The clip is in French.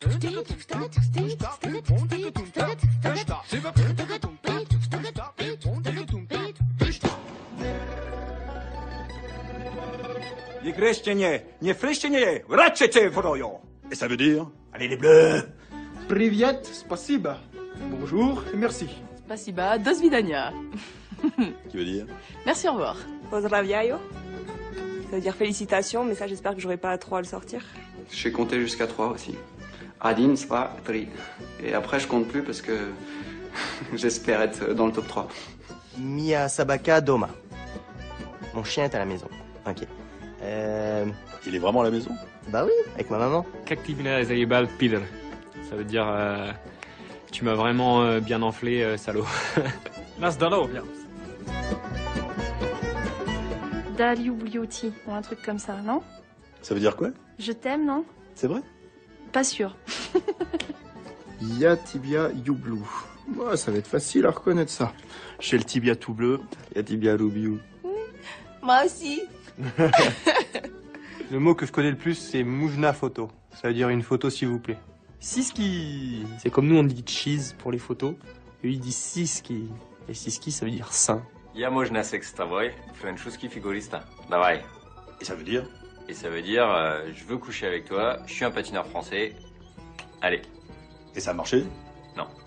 Nie gryźcie nie fryście nie, raczcie wrojo. Et ça veut dire? Allez les bleus! Privyet, spasiba. Bonjour et merci. Spasiba, do svidania. Qui veut dire? Merci, au revoir. Pozdraviayo. Ça veut dire félicitations, mais ça j'espère que j'aurai pas trop à le sortir. Je sais compter jusqu'à 3 aussi. Adin, Spa, Tri. Et après je compte plus parce que j'espère être dans le top 3. Mia Sabaka Doma. Mon chien est à la maison. Ok. Il est vraiment à la maison? Bah oui, avec ma maman. Kaktivina Zaibal Pider. Ça veut dire tu m'as vraiment bien enflé, salaud. Nas dalo, bien. Daliublioti, ou un truc comme ça, non? Ça veut dire quoi? Je t'aime, non? C'est vrai? Pas sûr. Ya tibia youblu. Ouais, ça va être facile à reconnaître ça. J'ai le tibia tout bleu. Ya tibia rubiou. Moi aussi. Le mot que je connais le plus, c'est moujna photo. Ça veut dire une photo, s'il vous plaît. Siski. C'est comme nous, on dit cheese pour les photos. Eux, ils disent siski. Et siski, ça veut dire saint. Я можно секс с тобой, французский фигуриста. Давай. Et ça veut dire? Et ça veut dire, je veux coucher avec toi, je suis un patineur français. Allez. Et ça a marché? Non.